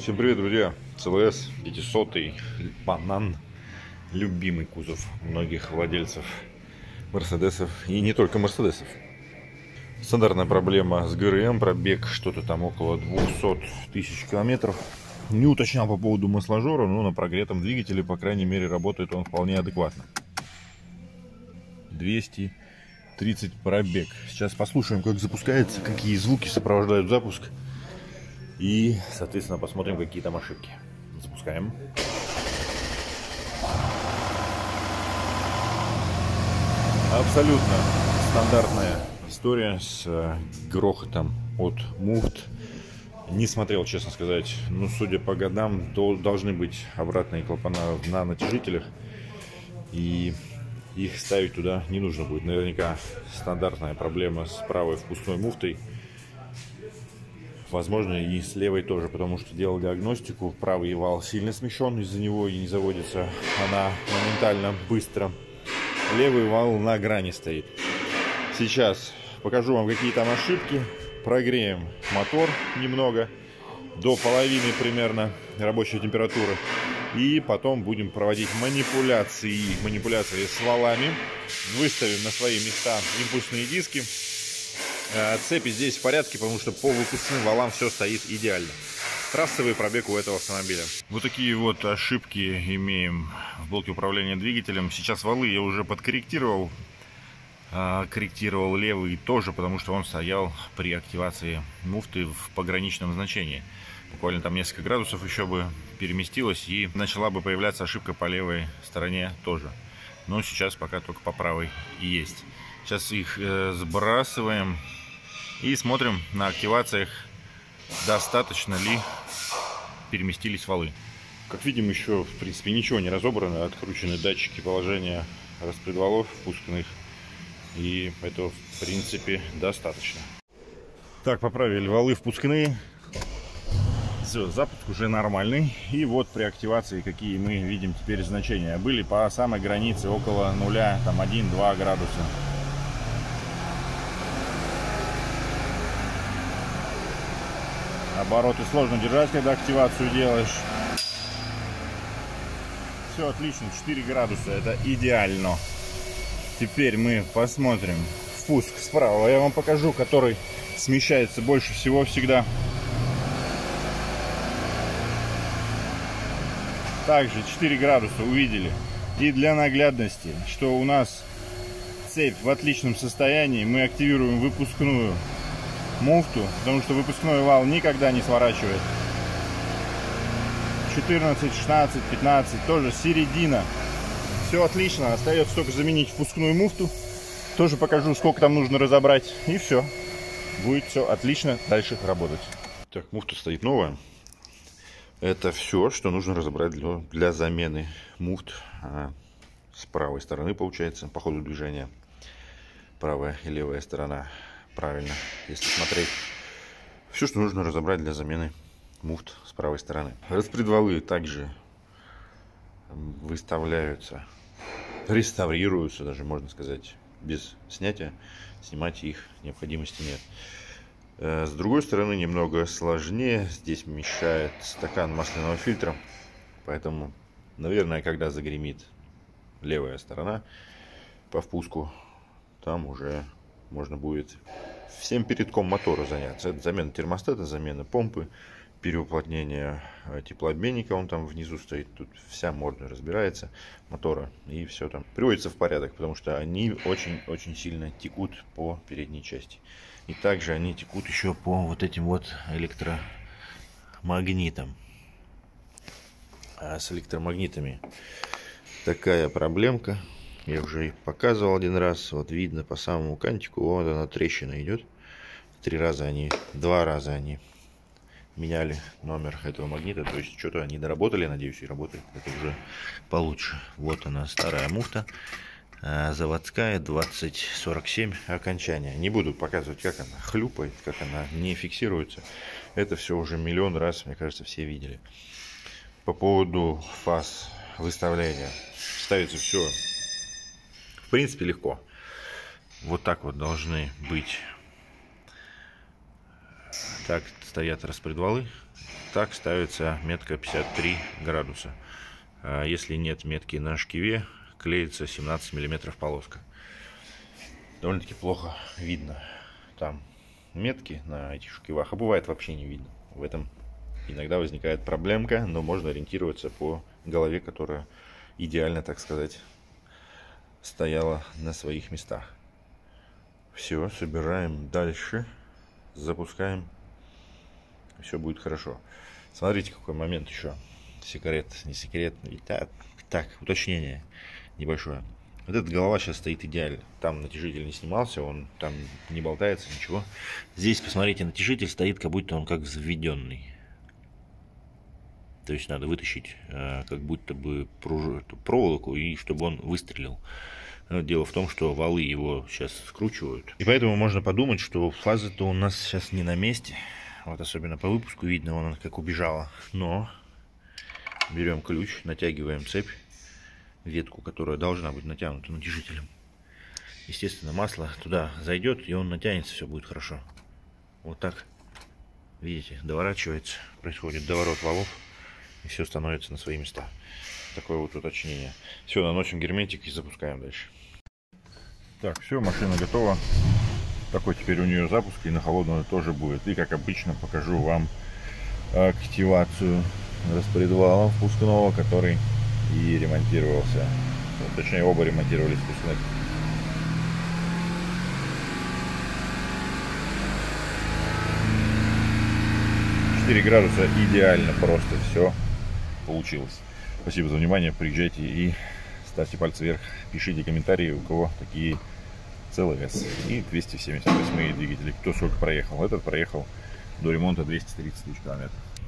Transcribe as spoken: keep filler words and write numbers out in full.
Всем привет, друзья! ЦЛС пятьсот, банан, любимый кузов многих владельцев мерседесов и не только мерседесов. Стандартная проблема с ГРМ, пробег что-то там около двухсот тысяч километров. Не уточнял по поводу масложора, но на прогретом двигателе, по крайней мере, работает он вполне адекватно. двести тридцать пробег. Сейчас послушаем, как запускается, какие звуки сопровождают запуск. И, соответственно, посмотрим, какие там ошибки. Запускаем. Абсолютно стандартная история с грохотом от муфт. Не смотрел, честно сказать. Ну, судя по годам, должны быть обратные клапана на натяжителях. И их ставить туда не нужно будет. Наверняка стандартная проблема с правой впускной муфтой. Возможно, и с левой тоже, потому что делал диагностику. Правый вал сильно смещен, из-за него и не заводится она моментально, быстро. Левый вал на грани стоит. Сейчас покажу вам, какие там ошибки. Прогреем мотор немного, до половины примерно рабочей температуры. И потом будем проводить манипуляции, манипуляции с валами. Выставим на свои места импульсные диски. Цепи здесь в порядке, потому что по выпускным валам все стоит идеально. Трассовый пробег у этого автомобиля. Вот такие вот ошибки имеем в блоке управления двигателем. Сейчас валы я уже подкорректировал. Корректировал левый тоже, потому что он стоял при активации муфты в пограничном значении. Буквально там несколько градусов еще бы переместилось, и начала бы появляться ошибка по левой стороне тоже. Но сейчас пока только по правой и есть. Сейчас их э, сбрасываем и смотрим на активациях, достаточно ли переместились валы. Как видим, еще в принципе ничего не разобрано. Откручены датчики положения распредвалов впускных, и этого в принципе достаточно. Так, поправили валы впускные. Все, запуск уже нормальный. И вот при активации какие мы видим теперь значения. Были по самой границе около нуля, там один-два градуса. Обороты сложно держать, когда активацию делаешь. Все отлично, четыре градуса, это идеально. Теперь мы посмотрим впуск справа. Я вам покажу, который смещается больше всего всегда. Также четыре градуса увидели. И для наглядности, что у нас цепь в отличном состоянии, мы активируем выпускную муфту, потому что выпускной вал никогда не сворачивает. четырнадцать, шестнадцать, пятнадцать, тоже середина. Все отлично, остается только заменить впускную муфту. Тоже покажу, сколько там нужно разобрать, и все. Будет все отлично дальше работать. Так, муфта стоит новая. Это все, что нужно разобрать для, для замены муфт а, с правой стороны, получается, по ходу движения. Правая и левая сторона. Правильно, если смотреть. Все, что нужно разобрать для замены муфт с правой стороны. Распредвалы также выставляются, реставрируются, даже можно сказать, без снятия. Снимать их необходимости нет. С другой стороны, немного сложнее. Здесь мешает стакан масляного фильтра. Поэтому, наверное, когда загремит левая сторона по впуску, там уже можно будет всем передком мотора заняться. Это замена термостата, замена помпы, переуплотнение теплообменника, он там внизу стоит. Тут вся морда разбирается мотора, и все там приводится в порядок, потому что они очень-очень сильно текут по передней части. И также они текут еще по вот этим вот электромагнитам. А с электромагнитами такая проблемка. Я уже и показывал один раз. Вот видно по самому кантику, вот она трещина идет. Три раза они, два раза они меняли номер этого магнита. То есть что-то они доработали, надеюсь, и работает это уже получше. Вот она, старая муфта. Заводская двадцать сорок семь окончания. Не буду показывать, как она хлюпает, как она не фиксируется. Это все уже миллион раз, мне кажется, все видели. По поводу фаз выставления. Ставится все в принципе легко. Вот так вот должны быть. Так стоят распредвалы. Так ставится метка пятьдесят три градуса. Если нет метки на шкиве, клеится семнадцать миллиметров полоска. Довольно-таки плохо видно там метки на этих шкивах, а бывает вообще не видно. В этом иногда возникает проблемка, но можно ориентироваться по голове, которая идеально, так сказать, стояла на своих местах. Все, собираем дальше, запускаем, все будет хорошо. Смотрите, какой момент еще. Секрет, не секрет. Так, так, уточнение небольшое. Вот эта голова сейчас стоит идеально. Там натяжитель не снимался, он там не болтается, ничего. Здесь, посмотрите, натяжитель стоит, как будто он как заведенный. То есть надо вытащить э, как будто бы пруж... проволоку, и чтобы он выстрелил. Но дело в том, что валы его сейчас скручивают. И поэтому можно подумать, что фаза-то у нас сейчас не на месте. Вот особенно по выпуску видно, она как убежала. Но берем ключ, натягиваем цепь, ветку, которая должна быть натянута натяжителем. Естественно, масло туда зайдет, и он натянется, все будет хорошо. Вот так, видите, доворачивается, происходит доворот валов, и все становится на свои места. Такое вот уточнение. Все, наносим герметик и запускаем дальше. Так, все, машина готова. Такой теперь у нее запуск, и на холодную тоже будет. И как обычно покажу вам активацию распредвала впускного, который и ремонтировался. Вот, точнее, оба ремонтировались впускных. четыре градуса, идеально, просто все получилось. Спасибо за внимание, приезжайте и ставьте пальцы вверх, пишите комментарии, у кого такие целый эс и двести семьдесят восемь двигатели, кто сколько проехал. Этот проехал до ремонта двести тридцать тысяч километров.